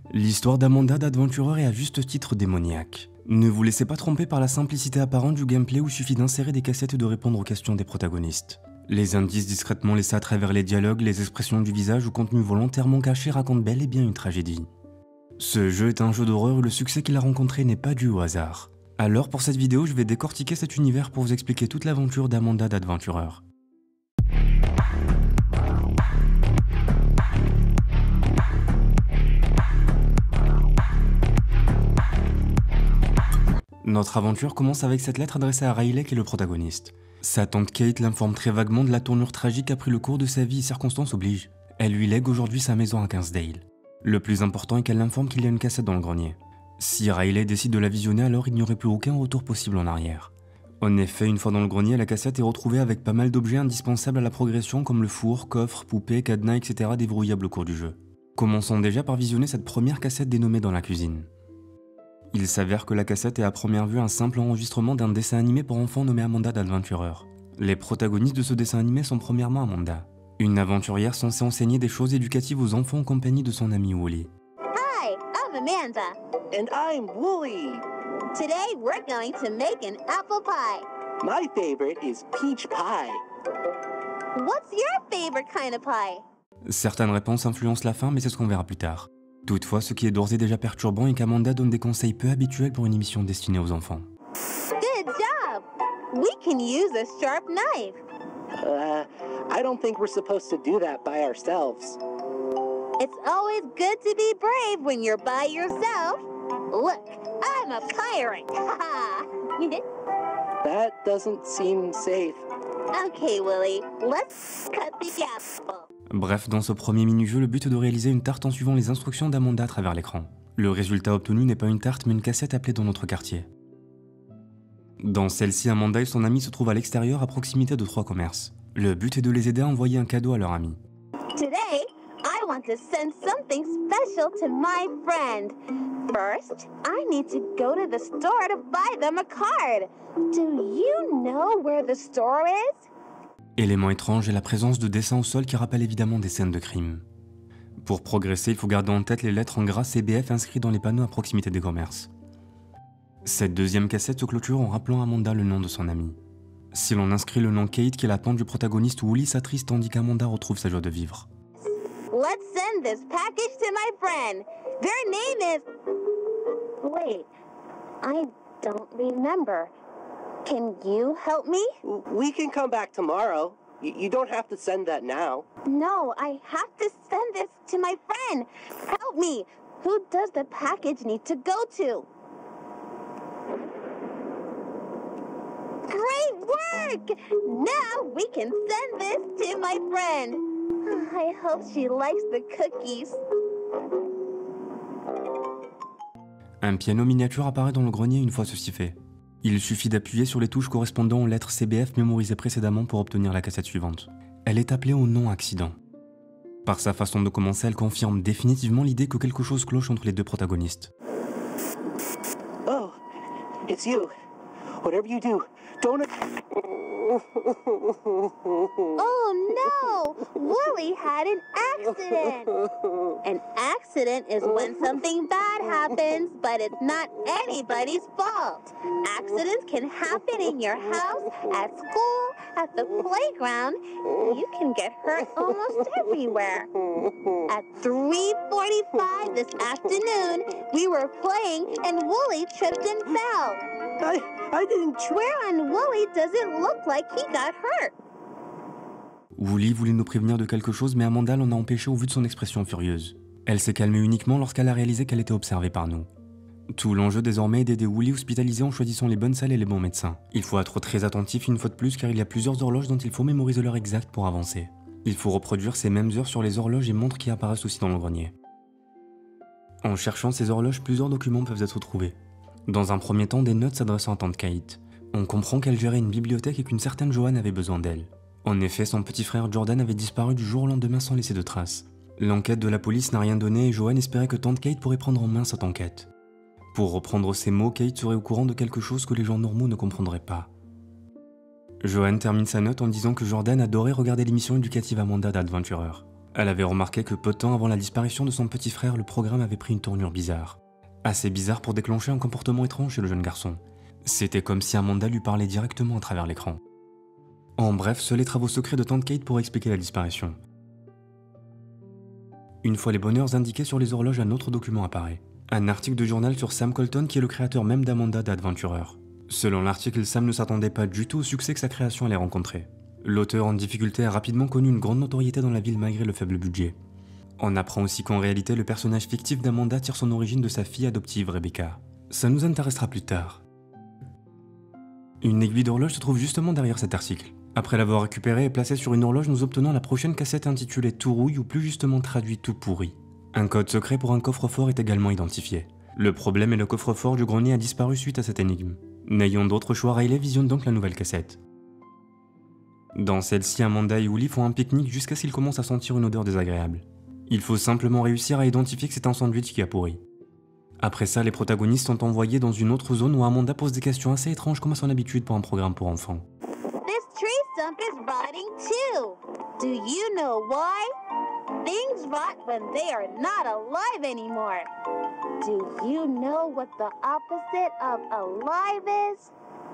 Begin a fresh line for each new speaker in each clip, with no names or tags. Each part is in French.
L'histoire d'Amanda d'Adventurer est à juste titre démoniaque. Ne vous laissez pas tromper par la simplicité apparente du gameplay où il suffit d'insérer des cassettes et de répondre aux questions des protagonistes. Les indices discrètement laissés à travers les dialogues, les expressions du visage ou contenu volontairement caché racontent bel et bien une tragédie. Ce jeu est un jeu d'horreur où le succès qu'il a rencontré n'est pas dû au hasard. Alors pour cette vidéo, je vais décortiquer cet univers pour vous expliquer toute l'aventure d'Amanda d'Adventurer. Notre aventure commence avec cette lettre adressée à Riley qui est le protagoniste. Sa tante Kate l'informe très vaguement de la tournure tragique qu'a pris le cours de sa vie et circonstances obligent. Elle lui lègue aujourd'hui sa maison à Kingsdale. Le plus important est qu'elle l'informe qu'il y a une cassette dans le grenier. Si Riley décide de la visionner, alors il n'y aurait plus aucun retour possible en arrière. En effet, une fois dans le grenier, la cassette est retrouvée avec pas mal d'objets indispensables à la progression comme le four, coffre, poupée, cadenas, etc. déverrouillables au cours du jeu. Commençons déjà par visionner cette première cassette dénommée dans la cuisine. Il s'avère que la cassette est à première vue un simple enregistrement d'un dessin animé pour enfants nommé Amanda d'Adventurer. Les protagonistes de ce dessin animé sont premièrement Amanda, une aventurière censée enseigner des choses éducatives aux enfants en compagnie de son amie Wooly.
Hi, I'm Amanda.
And I'm Wooly.
Today we're going to make an apple pie.
My favorite is peach pie.
What's your favorite kind of pie?
Certaines réponses influencent la fin, mais c'est ce qu'on verra plus tard. Toutefois, ce qui est d'ores et déjà perturbant est qu'Amanda donne des conseils peu habituels pour une émission destinée aux enfants.
Good job! We can use a sharp knife.
I don't think we're supposed to do that by ourselves.
It's always good to be brave when you're by yourself. Look, I'm a pirate.
That doesn't seem safe.
Okay, Willie, let's cut the apple.
Bref, dans ce premier mini-jeu, le but est de réaliser une tarte en suivant les instructions d'Amanda à travers l'écran. Le résultat obtenu n'est pas une tarte mais une cassette appelée dans notre quartier. Dans celle-ci, Amanda et son ami se trouvent à l'extérieur à proximité de 3 commerces. Le but est de les aider à envoyer un cadeau à leur ami.
Today, I want to send something special to my friend. First, I need to go to the store to buy them a card. Do you know where the store is?
Élément étrange est la présence de dessins au sol qui rappellent évidemment des scènes de crime. Pour progresser, il faut garder en tête les lettres en gras CBF inscrites dans les panneaux à proximité des commerces. Cette deuxième cassette se clôture en rappelant à Amanda le nom de son ami. Si l'on inscrit le nom Kate, qui est la tante du protagoniste, Wooly s'attriste tandis qu'Amanda retrouve sa joie de vivre.
Let's send this package to my friend. Their name is... Wait, I don't remember. Can you help me?
We can come back tomorrow. You don't have to send that now.
No, I have to send this to my friend. Help me. Who does the package need to go to? Great work! Now we can send this to my friend. I hope she likes the cookies.
Un piano miniature apparaît dans le grenier une fois ceci fait. Il suffit d'appuyer sur les touches correspondant aux lettres CBF mémorisées précédemment pour obtenir la cassette suivante. Elle est appelée au non-accident. Par sa façon de commencer, elle confirme définitivement l'idée que quelque chose cloche entre les deux protagonistes.
Oh, it's you. Whatever you do, don't...
Oh no! Wooly had an accident! An accident is when something bad happens, but it's not anybody's fault. Accidents can happen in your house, at school, at the playground. You can get hurt almost everywhere. At 3:45 this afternoon, we were playing and Wooly tripped and fell.
I didn't try.
Where on Wooly does it look like he got hurt?
Wooly voulait nous prévenir de quelque chose, mais Amanda l'en a empêché au vu de son expression furieuse. Elle s'est calmée uniquement lorsqu'elle a réalisé qu'elle était observée par nous. Tout l'enjeu désormais est d'aider Wooly hospitalisé en choisissant les bonnes salles et les bons médecins. Il faut être très attentif une fois de plus car il y a plusieurs horloges dont il faut mémoriser l'heure exacte pour avancer. Il faut reproduire ces mêmes heures sur les horloges et montres qui apparaissent aussi dans le grenier. En cherchant ces horloges, plusieurs documents peuvent être trouvés. Dans un premier temps, des notes s'adressant à tante Kate. On comprend qu'elle gérait une bibliothèque et qu'une certaine Joanne avait besoin d'elle. En effet, son petit frère Jordan avait disparu du jour au lendemain sans laisser de traces. L'enquête de la police n'a rien donné et Joanne espérait que tante Kate pourrait prendre en main cette enquête. Pour reprendre ses mots, Kate serait au courant de quelque chose que les gens normaux ne comprendraient pas. Joanne termine sa note en disant que Jordan adorait regarder l'émission éducative Amanda d'Adventurer. Elle avait remarqué que peu de temps avant la disparition de son petit frère, le programme avait pris une tournure bizarre. Assez bizarre pour déclencher un comportement étrange chez le jeune garçon. C'était comme si Amanda lui parlait directement à travers l'écran. En bref, seuls les travaux secrets de Tante Kate pourraient expliquer la disparition. Une fois les bonnes heures indiquées sur les horloges, un autre document apparaît. Un article de journal sur Sam Colton qui est le créateur même d'Amanda d'Adventurer. Selon l'article, Sam ne s'attendait pas du tout au succès que sa création allait rencontrer. L'auteur en difficulté a rapidement connu une grande notoriété dans la ville malgré le faible budget. On apprend aussi qu'en réalité, le personnage fictif d'Amanda tire son origine de sa fille adoptive Rebecca. Ça nous intéressera plus tard. Une aiguille d'horloge se trouve justement derrière cet article. Après l'avoir récupérée et placée sur une horloge, nous obtenons la prochaine cassette intitulée Tout rouille ou plus justement traduit Tout pourri. Un code secret pour un coffre-fort est également identifié. Le problème est le coffre-fort du grenier a disparu suite à cette énigme. N'ayant d'autre choix, Riley visionne donc la nouvelle cassette. Dans celle-ci, Amanda et Wooly font un pique-nique jusqu'à ce qu'ils commencent à sentir une odeur désagréable. Il faut simplement réussir à identifier que c'est un sandwich qui a pourri. Après ça, les protagonistes sont envoyés dans une autre zone où Amanda pose des questions assez étranges comme à son habitude pour un programme pour enfants.
This tree stump is rotting too. Do you know why? Things rot when they are not alive anymore. Do you know what the opposite of alive is?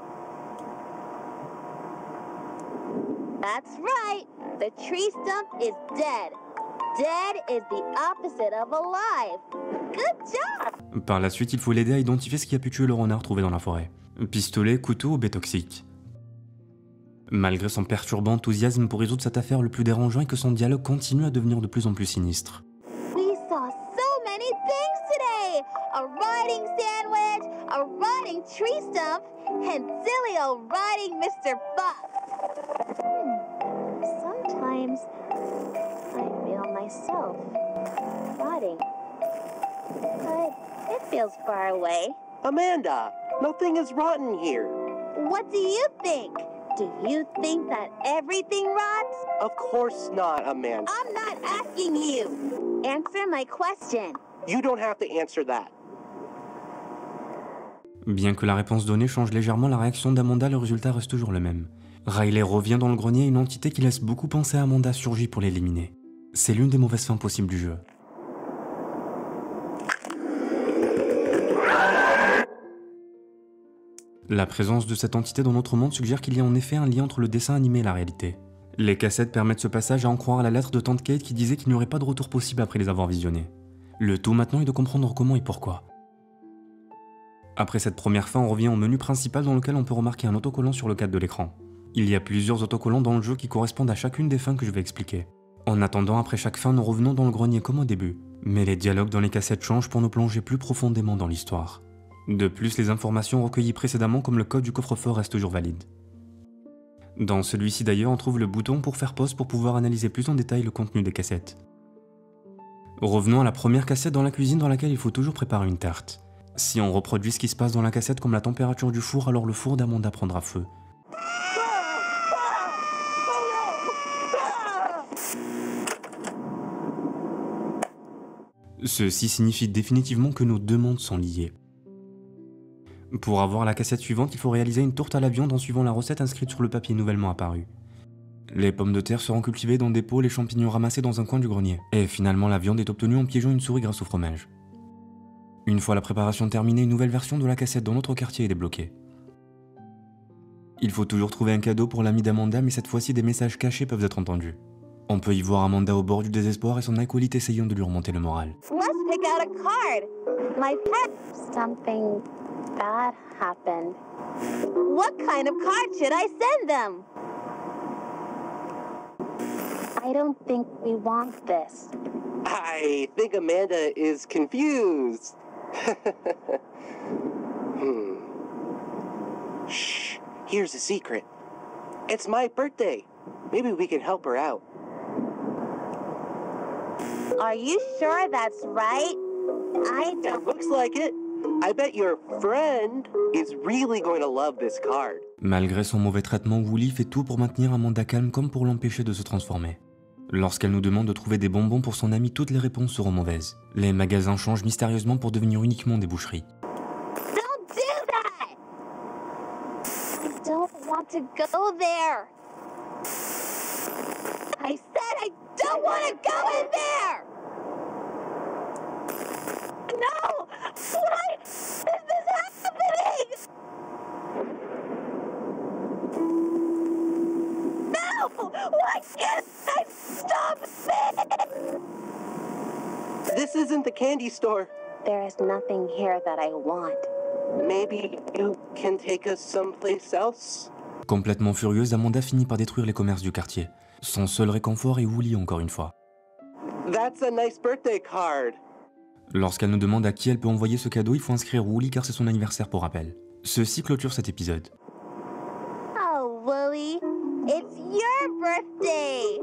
That's right. The tree stump is dead. Dead is the opposite of alive. Good job!
Par la suite, il faut l'aider à identifier ce qui a pu tuer le renard trouvé dans la forêt. Pistolet, couteau ou baie toxique. Malgré son perturbant enthousiasme pour résoudre cette affaire, le plus dérangeant est que son dialogue continue à devenir de plus en plus sinistre.
We saw so many things today. A rotting sandwich, a rotting tree stump, and silly old rotting Mr. Buck. Sometimes I feel myself rotting, but it feels far away.
Amanda, nothing is rotten here.
What do you think? Do you think that everything rots?
Of course not, Amanda.
I'm not asking you. Answer my question.
You don't have to answer that.
Bien que la réponse donnée change légèrement la réaction d'Amanda, le résultat reste toujours le même. Riley revient dans le grenier et une entité qui laisse beaucoup penser à Amanda surgit pour l'éliminer. C'est l'une des mauvaises fins possibles du jeu. La présence de cette entité dans notre monde suggère qu'il y a en effet un lien entre le dessin animé et la réalité. Les cassettes permettent ce passage à en croire à la lettre de Tante Kate qui disait qu'il n'y aurait pas de retour possible après les avoir visionnées. Le tout maintenant est de comprendre comment et pourquoi. Après cette première fin, on revient au menu principal dans lequel on peut remarquer un autocollant sur le cadre de l'écran. Il y a plusieurs autocollants dans le jeu qui correspondent à chacune des fins que je vais expliquer. En attendant, après chaque fin, nous revenons dans le grenier comme au début. Mais les dialogues dans les cassettes changent pour nous plonger plus profondément dans l'histoire. De plus, les informations recueillies précédemment comme le code du coffre-fort restent toujours valides. Dans celui-ci d'ailleurs, on trouve le bouton pour faire pause pour pouvoir analyser plus en détail le contenu des cassettes. Revenons à la première cassette dans la cuisine dans laquelle il faut toujours préparer une tarte. Si on reproduit ce qui se passe dans la cassette comme la température du four, alors le four d'Amanda prendra feu. Ceci signifie définitivement que nos deux mondes sont liés. Pour avoir la cassette suivante, il faut réaliser une tourte à la viande en suivant la recette inscrite sur le papier nouvellement apparu. Les pommes de terre seront cultivées dans des pots, les champignons ramassés dans un coin du grenier. Et finalement, la viande est obtenue en piégeant une souris grâce au fromage. Une fois la préparation terminée, une nouvelle version de la cassette dans notre quartier est débloquée. Il faut toujours trouver un cadeau pour l'ami d'Amanda, mais cette fois-ci des messages cachés peuvent être entendus. On peut y voir Amanda au bord du désespoir et son acolyte essayant de lui remonter le moral.
Let's pick out a card. My friend. Something bad happened. What kind of card should I send them? I don't think we want this.
I think Amanda is confused. Shh, here's a secret. It's my birthday. Maybe we can help her out.
Are you sure that's right? I
It
don't.
looks like it. I bet your friend is really going to love this card.
Malgré son mauvais traitement, Wooly fait tout pour maintenir Amanda calme comme pour l'empêcher de se transformer. Lorsqu'elle nous demande de trouver des bonbons pour son ami, toutes les réponses seront mauvaises. Les magasins changent mystérieusement pour devenir uniquement des boucheries.
Don't do that! I don't want to go there. I said I don't want to go in there! No! Why is this happening? No! Why can't I stop it?
This isn't the candy store.
There is nothing here that I want.
Maybe you can take us someplace else?
Complètement furieuse, Amanda finit par détruire les commerces du quartier. Son seul réconfort est Wooly encore une fois.
That's a nice birthday card.
Lorsqu'elle nous demande à qui elle peut envoyer ce cadeau, il faut inscrire Wooly car c'est son anniversaire pour rappel. Ceci clôture cet épisode.
Oh, Wooly, it's your birthday!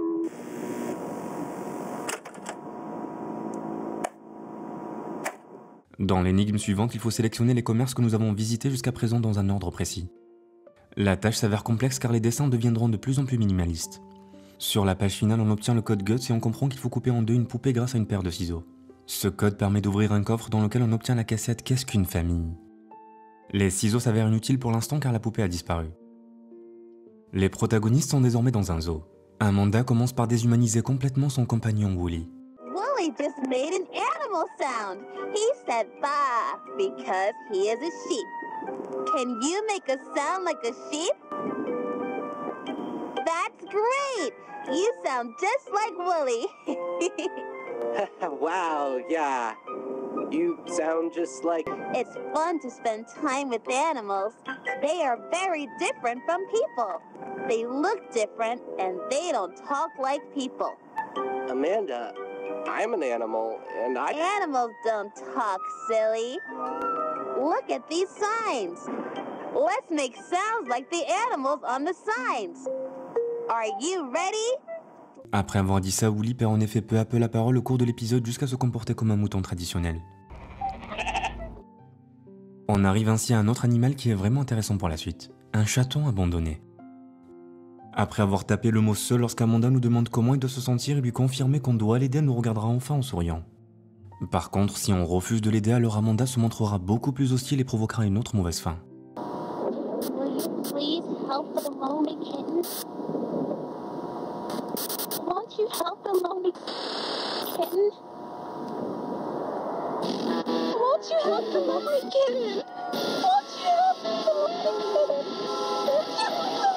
Dans l'énigme suivante, il faut sélectionner les commerces que nous avons visités jusqu'à présent dans un ordre précis. La tâche s'avère complexe car les dessins deviendront de plus en plus minimalistes. Sur la page finale, on obtient le code GUTS et on comprend qu'il faut couper en deux une poupée grâce à une paire de ciseaux. Ce code permet d'ouvrir un coffre dans lequel on obtient la cassette Qu'est-ce qu'une famille ? Les ciseaux s'avèrent inutiles pour l'instant car la poupée a disparu. Les protagonistes sont désormais dans un zoo. Amanda commence par déshumaniser complètement son compagnon Wooly.
Wooly just made an animal sound. He said bah because he is a sheep. Can you make a sound like a sheep? That's great! You sound just like Wooly.
Wow, yeah. You sound just like...
It's fun to spend time with animals. They are very different from people. They look different and they don't talk like people.
Amanda, I'm an animal, and
Animals don't talk, silly. Look at these signs. Let's make sounds like the animals on the signs. Are you ready?
Après avoir dit ça, Wooly perd en effet peu à peu la parole au cours de l'épisode jusqu'à se comporter comme un mouton traditionnel. On arrive ainsi à un autre animal qui est vraiment intéressant pour la suite, un chaton abandonné. Après avoir tapé le mot seul lorsqu'Amanda nous demande comment il doit se sentir et lui confirmer qu'on doit l'aider, elle nous regardera enfin en souriant. Par contre, si on refuse de l'aider, alors Amanda se montrera beaucoup plus hostile et provoquera une autre mauvaise fin.
Will you please help the lonely kitten? Won't you help the lonely kitten? Won't you help the lonely kitten? Won't you help the lonely kitten? Won't you help the lonely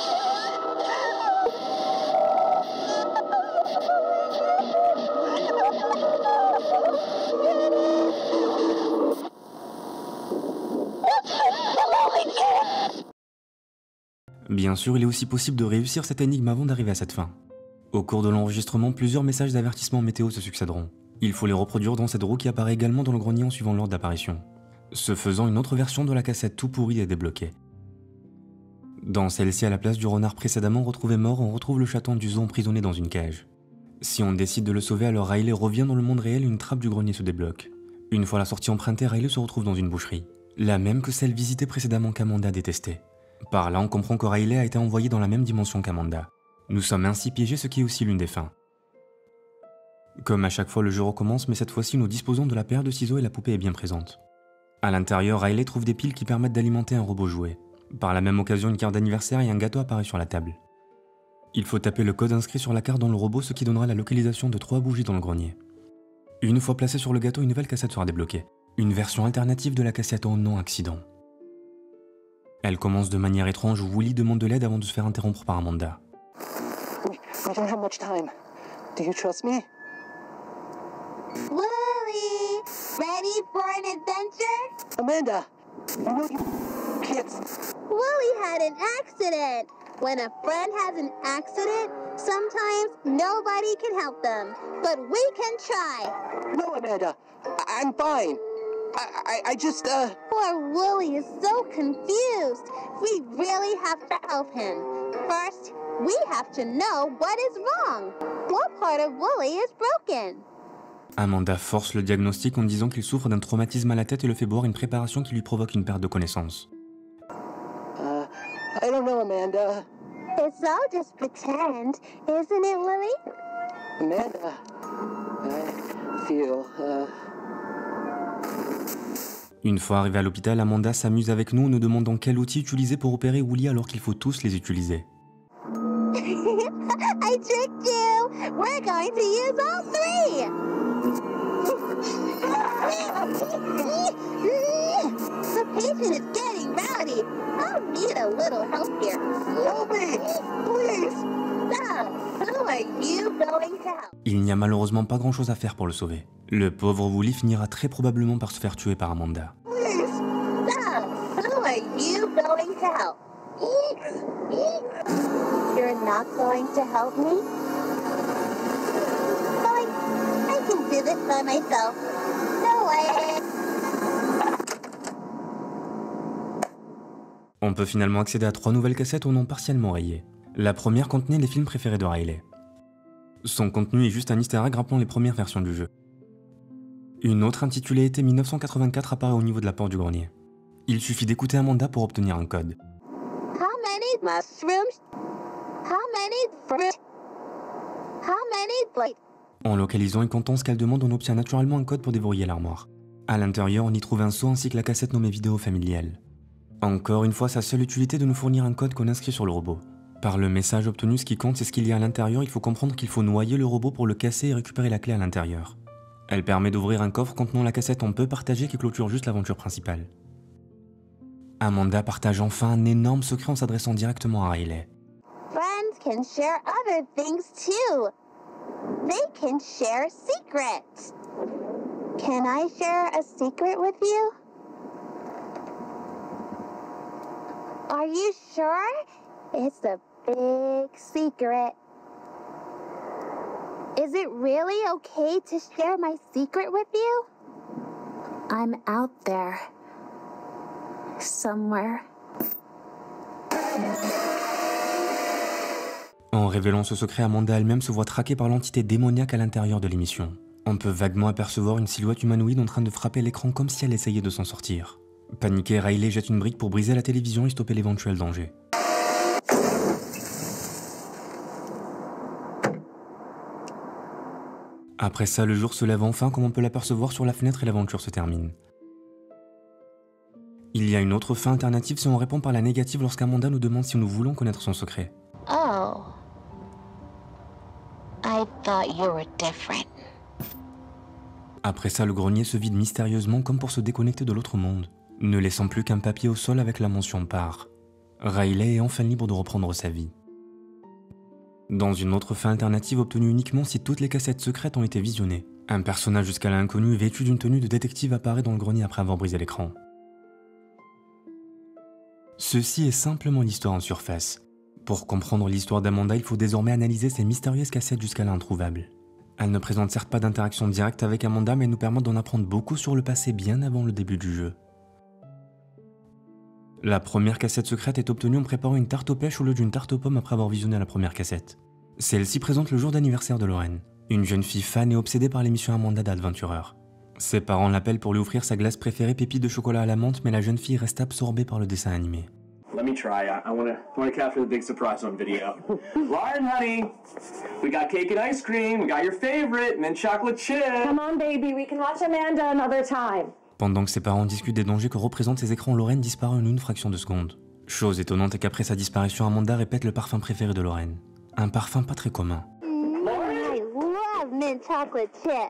Bien sûr, il est aussi possible de réussir cette énigme avant d'arriver à cette fin. Au cours de l'enregistrement, plusieurs messages d'avertissement météo se succéderont. Il faut les reproduire dans cette roue qui apparaît également dans le grenier en suivant l'ordre d'apparition. Ce faisant, une autre version de la cassette tout pourrie est débloquée. Dans celle-ci, à la place du renard précédemment retrouvé mort, on retrouve le chaton du zoo emprisonné dans une cage. Si on décide de le sauver, alors Riley revient dans le monde réel et une trappe du grenier se débloque. Une fois la sortie empruntée, Riley se retrouve dans une boucherie. La même que celle visitée précédemment qu'Amanda détestait. Par là, on comprend que Riley a été envoyé dans la même dimension qu'Amanda. Nous sommes ainsi piégés, ce qui est aussi l'une des fins. Comme à chaque fois, le jeu recommence, mais cette fois-ci, nous disposons de la paire de ciseaux et la poupée est bien présente. À l'intérieur, Riley trouve des piles qui permettent d'alimenter un robot jouet. Par la même occasion, une carte d'anniversaire et un gâteau apparaît sur la table. Il faut taper le code inscrit sur la carte dans le robot, ce qui donnera la localisation de 3 bougies dans le grenier. Une fois placée sur le gâteau, une nouvelle cassette sera débloquée. Une version alternative de la cassette en non-accident. Elle commence de manière étrange où Wooly demande de l'aide avant de se faire interrompre par Amanda.
We don't have much time. Do you trust me?
Wooly, ready for an adventure?
Amanda! No, you can't.
Wooly had an accident. When a friend has an accident, sometimes nobody can help them, but we can try.
No, Amanda. I'm fine. I just,
Poor Wooly is so confused. We really have to help him. First, we have to know what is wrong. What part of Wooly is broken?
Amanda force le diagnostic en disant qu'il souffre d'un traumatisme à la tête et le fait boire une préparation qui lui provoque une perte de connaissance.
I don't know, Amanda.
It's all just pretend, isn't it, Wooly?
Amanda, I feel,
Une fois arrivé à l'hôpital, Amanda s'amuse avec nous en nous demandant quel outil utiliser pour opérer Wooly alors qu'il faut tous les utiliser.
I We tricked you. We're going to use all three. The patient is getting rowdy. I'll need a little help here.
Help me! Please!
So, who are you going to help?
Il n'y a malheureusement pas grand chose à faire pour le sauver. Le pauvre Wooly finira très probablement par se faire tuer par Amanda.
Please!
So, who are you going to help? You're not going to help me? Fine, I can do this by myself. No way.
On peut finalement accéder à 3 nouvelles cassettes au nom partiellement rayées. La première contenait les films préférés de Riley. Son contenu est juste un easter egg rappelant les premières versions du jeu. Une autre intitulée Été 1984 apparaît au niveau de la porte du grenier. Il suffit d'écouter Amanda pour obtenir un code.
How many mushrooms? How many fruit? How many blades?
En localisant et comptant ce qu'elle demande, on obtient naturellement un code pour déverrouiller l'armoire. À l'intérieur, on y trouve un seau ainsi que la cassette nommée vidéo familiale. Encore une fois, sa seule utilité est de nous fournir un code qu'on inscrit sur le robot. Par le message obtenu, ce qui compte, c'est ce qu'il y a à l'intérieur. Il faut comprendre qu'il faut noyer le robot pour le casser et récupérer la clé à l'intérieur. Elle permet d'ouvrir un coffre contenant la cassette On peut partager qui clôture juste l'aventure principale. Amanda partage enfin un énorme secret en s'adressant directement à Riley.
Friends can share other things too. They can share secrets. Can I share a secret with you? Are you sure? It's a big secret. Is it really okay to share my secret with you? I'm out there. Somewhere.
En révélant ce secret, Amanda elle-même se voit traquée par l'entité démoniaque à l'intérieur de l'émission. On peut vaguement apercevoir une silhouette humanoïde en train de frapper l'écran comme si elle essayait de s'en sortir. Paniqué, Riley jette une brique pour briser la télévision et stopper l'éventuel danger. Après ça, le jour se lève enfin comme on peut l'apercevoir sur la fenêtre et l'aventure se termine. Il y a une autre fin alternative si on répond par la négative lorsqu'Amanda nous demande si nous voulons connaître son secret.
Oh. I thought you were different.
Après ça, le grenier se vide mystérieusement comme pour se déconnecter de l'autre monde, ne laissant plus qu'un papier au sol avec la mention part. Riley est enfin libre de reprendre sa vie. Dans une autre fin alternative obtenue uniquement si toutes les cassettes secrètes ont été visionnées, un personnage jusqu'à-là inconnu vêtu d'une tenue de détective apparaît dans le grenier après avoir brisé l'écran. Ceci est simplement l'histoire en surface. Pour comprendre l'histoire d'Amanda, il faut désormais analyser ces mystérieuses cassettes jusqu'à-là introuvables. Elles ne présentent certes pas d'interaction directe avec Amanda, mais nous permettent d'en apprendre beaucoup sur le passé bien avant le début du jeu. La première cassette secrète est obtenue en préparant une tarte aux pêches au lieu d'une tarte aux pommes après avoir visionné la première cassette. Celle-ci présente le jour d'anniversaire de Lauren, une jeune fille fan et obsédée par l'émission Amanda d'Adventurer. Ses parents l'appellent pour lui offrir sa glace préférée pépite de chocolat à la menthe, mais la jeune fille reste absorbée par le dessin animé.
Let me try. I want to capture the big surprise on video. Lauren, honey, we got cake and ice cream. We got your favorite, mint chocolate chip.
Come on, baby. We can watch Amanda another time.
Pendant que ses parents discutent des dangers que représentent ces écrans, Lauren disparaît en une fraction de seconde. Chose étonnante est qu'après sa disparition, Amanda répète le parfum préféré de Lauren. Un parfum pas très commun.
I love mint chocolate chip.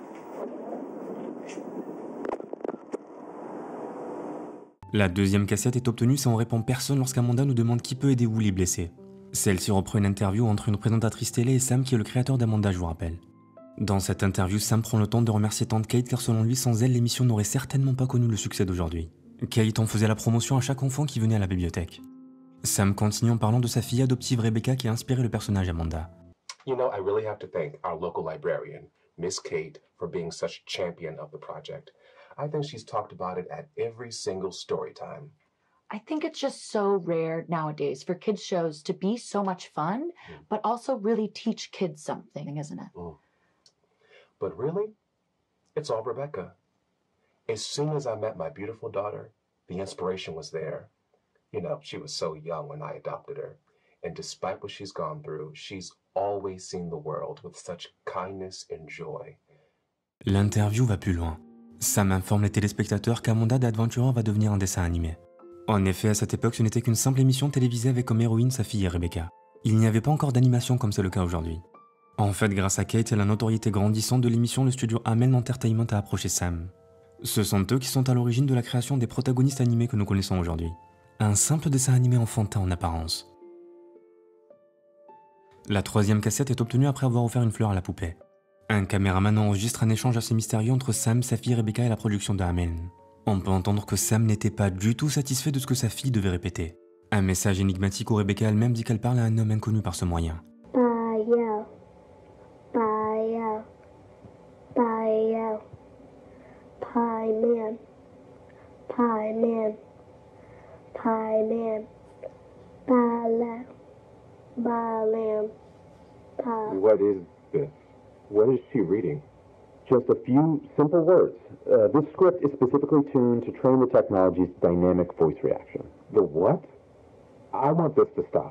La deuxième cassette est obtenue si on répond personne lorsqu'Amanda nous demande qui peut aider Wooly blessé. Celle-ci reprend une interview entre une présentatrice télé et Sam qui est le créateur d'Amanda, je vous rappelle. Dans cette interview, Sam prend le temps de remercier tante Kate car selon lui, sans elle, l'émission n'aurait certainement pas connu le succès d'aujourd'hui. Kate en faisait la promotion à chaque enfant qui venait à la bibliothèque. Sam continue en parlant de sa fille adoptive Rebecca qui a inspiré le personnage Amanda.
You know, I really have to thank our local librarian, Miss Kate, for being such a champion of the project. I think she's talked about it at every single story time.
I think it's just so rare nowadays for kids shows to be so much fun, but also really teach kids something, isn't it?
But really, it's all Rebecca. As soon as I met my beautiful daughter, the inspiration was there. You know, she was so young when I adopted her. And despite what she's gone through, she's always seen the world with such kindness and joy.
L'interview va plus loin. Sam informe les téléspectateurs qu'Amanda d'Adventurer va devenir un dessin animé. En effet, à cette époque, ce n'était qu'une simple émission télévisée avec comme héroïne sa fille Rebecca. il n'y avait pas encore d'animation comme c'est le cas aujourd'hui. En fait, grâce à Kate et la notoriété grandissante de l'émission, le studio Amell Entertainment a approché Sam. Ce sont eux qui sont à l'origine de la création des protagonistes animés que nous connaissons aujourd'hui. Un simple dessin animé enfantin en apparence. La troisième cassette est obtenue après avoir offert une fleur à la poupée. Un caméraman enregistre un échange assez mystérieux entre Sam, sa fille Rebecca et la production de Amell. On peut entendre que Sam n'était pas du tout satisfait de ce que sa fille devait répéter. Un message énigmatique où Rebecca elle-même dit qu'elle parle à un homme inconnu par ce moyen.
Bye-yo. Bye-yo. Bye-yo. Pie-man. Pie-man. Pie-man. Bye-lamb. Bye-lamb. Pie.
What is this? What is she reading?
Just a few simple words. This script is specifically tuned to train the technology's dynamic voice reaction.
The what? I want this to stop.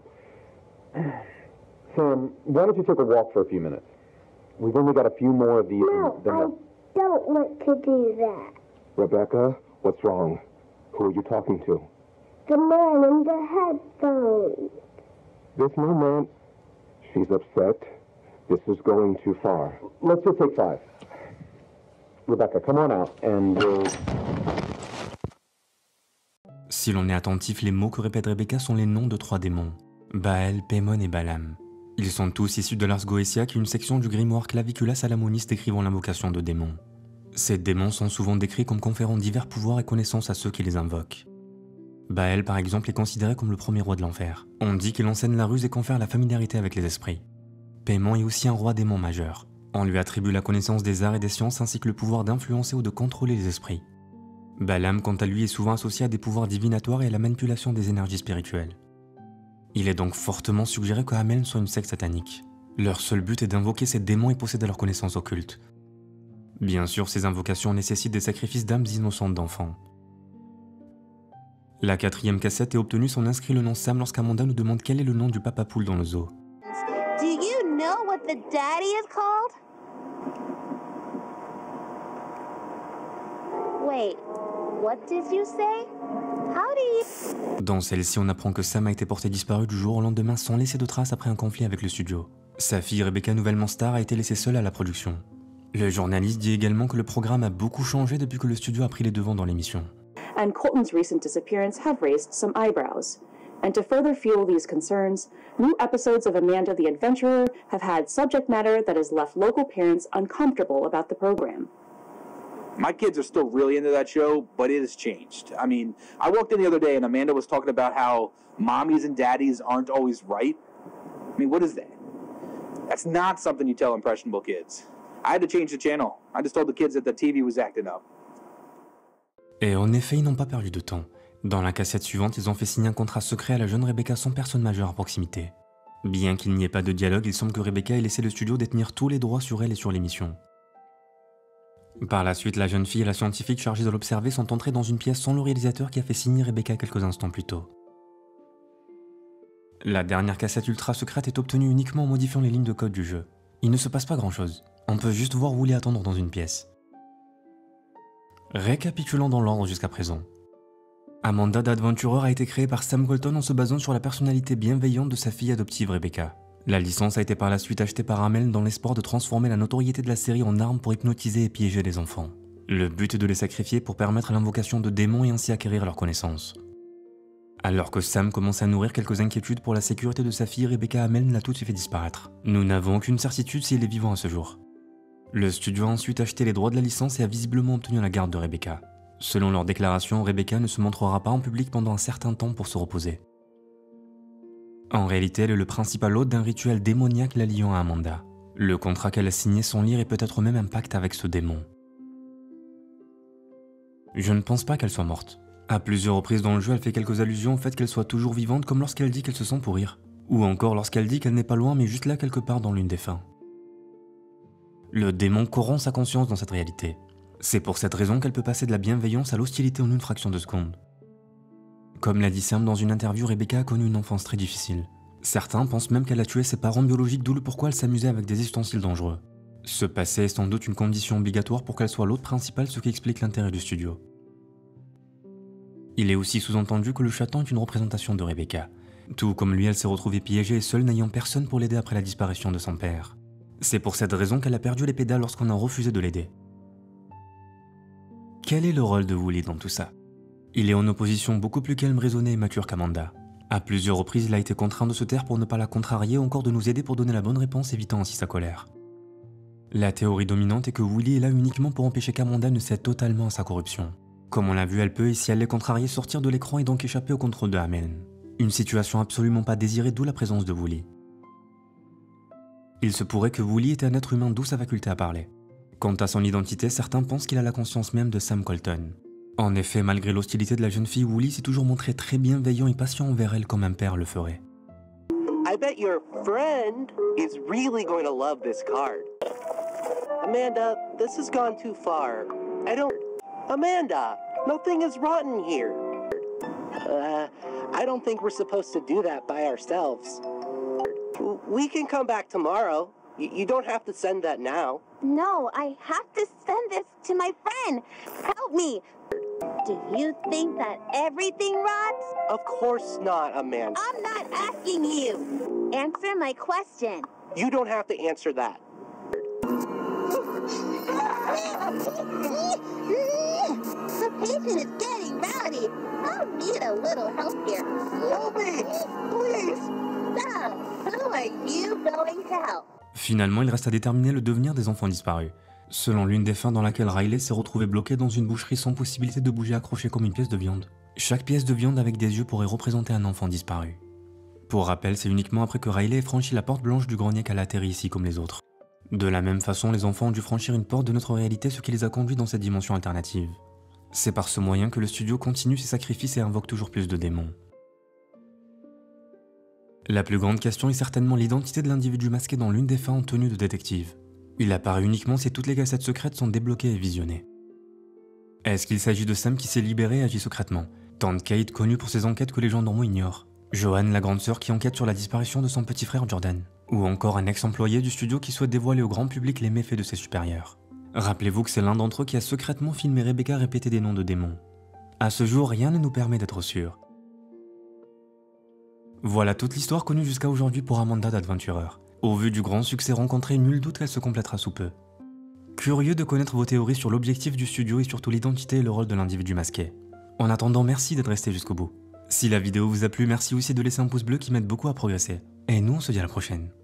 Sam, why don't you take a walk for a few minutes? We've only got a few more of these.
No, I don't want to do that.
Rebecca, what's wrong? Who are you talking to?
The man in the headphones.
This new man. She's upset. This is going too far.
Let's just take 5. Rebecca, come on out and we'll...
Si l'on est attentif, les mots que répète Rebecca sont les noms de 3 démons. Baal, Paimon et Balaam. Ils sont tous issus de l'Ars Goetia, qui est une section du grimoire Clavicula Salamonis décrivant l'invocation de démons. Ces démons sont souvent décrits comme conférant divers pouvoirs et connaissances à ceux qui les invoquent. Baal, par exemple, est considéré comme le premier roi de l'enfer. On dit qu'il enseigne la ruse et confère la familiarité avec les esprits. Paimon est aussi un roi démon majeur. On lui attribue la connaissance des arts et des sciences ainsi que le pouvoir d'influencer ou de contrôler les esprits. Balaam, quant à lui, est souvent associé à des pouvoirs divinatoires et à la manipulation des énergies spirituelles. Il est donc fortement suggéré que Amell soit une secte satanique. Leur seul but est d'invoquer ces démons et posséder leurs connaissances occultes. Bien sûr, ces invocations nécessitent des sacrifices d'âmes innocentes d'enfants. La 4e cassette est obtenue si on inscrit le nom Sam lorsqu'Amanda nous demande quel est le nom du papa poule dans le zoo.
Do you know what the daddy is called? Wait, what did you say? How do you...
Dans celle-ci, on apprend que Sam a été porté disparu du jour au lendemain sans laisser de traces après un conflit avec le studio. Sa fille Rebecca, nouvellement star, a été laissée seule à la production. Le journaliste dit également que le programme a beaucoup changé depuis que le studio a pris les devants dans l'émission.
And Colton's recent disappearance have raised some eyebrows. And to further fuel these concerns, new episodes of Amanda the Adventurer have had subject matter that has left local parents uncomfortable about the program.
My kids are still really into that show, but it has changed. I mean, I walked in the other day and Amanda was talking about how mommies and daddies aren't always right. I mean, what is that? That's not something you tell impressionable kids. I had to change the channel. I just told the kids that the TV was acting up.
Et en effet, ils n'ont pas perdu de temps. Dans la cassette suivante, ils ont fait signer un contrat secret à la jeune Rebecca sans personne majeure à proximité. Bien qu'il n'y ait pas de dialogue, il semble que Rebecca ait laissé le studio détenir tous les droits sur elle et sur l'émission. Par la suite, la jeune fille et la scientifique chargée de l'observer sont entrées dans une pièce sans le réalisateur qui a fait signer Rebecca quelques instants plus tôt. La dernière cassette ultra secrète est obtenue uniquement en modifiant les lignes de code du jeu. Il ne se passe pas grand chose, on peut juste voir Wooly attendre dans une pièce. Récapitulant dans l'ordre jusqu'à présent. Amanda the Adventurer a été créée par Sam Colton en se basant sur la personnalité bienveillante de sa fille adoptive Rebecca. La licence a été par la suite achetée par Amell dans l'espoir de transformer la notoriété de la série en arme pour hypnotiser et piéger les enfants. Le but est de les sacrifier pour permettre l'invocation de démons et ainsi acquérir leurs connaissances. Alors que Sam commence à nourrir quelques inquiétudes pour la sécurité de sa fille, Rebecca Amell l'a tout de suite fait disparaître. Nous n'avons aucune certitude s'il est vivant à ce jour. Le studio a ensuite acheté les droits de la licence et a visiblement obtenu la garde de Rebecca. Selon leur déclaration, Rebecca ne se montrera pas en public pendant un certain temps pour se reposer. En réalité, elle est le principal hôte d'un rituel démoniaque la liant à Amanda. Le contrat qu'elle a signé sans lire et peut-être même un pacte avec ce démon. Je ne pense pas qu'elle soit morte. À plusieurs reprises dans le jeu, elle fait quelques allusions au fait qu'elle soit toujours vivante, comme lorsqu'elle dit qu'elle se sent pourrir. Ou encore lorsqu'elle dit qu'elle n'est pas loin mais juste là quelque part dans l'une des fins. Le démon corrompt sa conscience dans cette réalité. C'est pour cette raison qu'elle peut passer de la bienveillance à l'hostilité en une fraction de seconde. Comme l'a dit Sam dans une interview, Rebecca a connu une enfance très difficile. Certains pensent même qu'elle a tué ses parents biologiques, d'où le pourquoi elle s'amusait avec des ustensiles dangereux. Ce passé est sans doute une condition obligatoire pour qu'elle soit l'hôte principal, ce qui explique l'intérêt du studio. Il est aussi sous-entendu que le chaton est une représentation de Rebecca. Tout comme lui, elle s'est retrouvée piégée et seule, n'ayant personne pour l'aider après la disparition de son père. C'est pour cette raison qu'elle a perdu les pédales lorsqu'on a refusé de l'aider. Quel est le rôle de Wooly dans tout ça? Il est en opposition beaucoup plus calme, raisonné et mature qu'Amanda. À plusieurs reprises, il a été contraint de se taire pour ne pas la contrarier ou encore de nous aider pour donner la bonne réponse, évitant ainsi sa colère. La théorie dominante est que Wooly est là uniquement pour empêcher qu'Amanda ne cède totalement à sa corruption. Comme on l'a vu, elle peut, et si elle l'est contrariée, sortir de l'écran et donc échapper au contrôle de Hamel. Une situation absolument pas désirée, d'où la présence de Wooly. Il se pourrait que Wooly était un être humain d'où sa faculté à parler. Quant à son identité, certains pensent qu'il a la conscience même de Sam Colton. En effet, malgré l'hostilité de la jeune fille, Wooly s'est toujours montré très bienveillant et patient envers elle comme un père le ferait.
I bet your friend is really going to love this card. Amanda, this has gone too far. Amanda, nothing is rotten here. I don't think we're supposed to do that by ourselves. We can come back tomorrow. You don't have to send that now.
No, I have to send this to my friend. Help me. Do you think that everything rots?
Of course not, Amanda.
I'm not asking you. Answer my question.
You don't have to answer that.
The patient is getting rowdy. I'll need a little help here.
Help me, please.
So, who are you going to help?
Finalement, il reste à déterminer le devenir des enfants disparus. Selon l'une des fins dans laquelle Riley s'est retrouvée bloquée dans une boucherie sans possibilité de bouger, accrochée comme une pièce de viande. Chaque pièce de viande avec des yeux pourrait représenter un enfant disparu. Pour rappel, c'est uniquement après que Riley ait franchi la porte blanche du grenier qu'elle a atterri ici comme les autres. De la même façon, les enfants ont dû franchir une porte de notre réalité, ce qui les a conduits dans cette dimension alternative. C'est par ce moyen que le studio continue ses sacrifices et invoque toujours plus de démons. La plus grande question est certainement l'identité de l'individu masqué dans l'une des fins en tenue de détective. Il apparaît uniquement si toutes les cassettes secrètes sont débloquées et visionnées. Est-ce qu'il s'agit de Sam qui s'est libéré et agit secrètement? Tante Kate, connue pour ses enquêtes que les gens normaux ignorent. Joanne, la grande sœur qui enquête sur la disparition de son petit frère Jordan. Ou encore un ex-employé du studio qui souhaite dévoiler au grand public les méfaits de ses supérieurs. Rappelez-vous que c'est l'un d'entre eux qui a secrètement filmé Rebecca répéter des noms de démons. À ce jour, rien ne nous permet d'être sûr. Voilà toute l'histoire connue jusqu'à aujourd'hui pour Amanda d'Adventurer. Au vu du grand succès rencontré, nul doute qu'elle se complétera sous peu. Curieux de connaître vos théories sur l'objectif du studio et surtout l'identité et le rôle de l'individu masqué. En attendant, merci d'être resté jusqu'au bout. Si la vidéo vous a plu, merci aussi de laisser un pouce bleu qui m'aide beaucoup à progresser. Et nous, on se dit à la prochaine.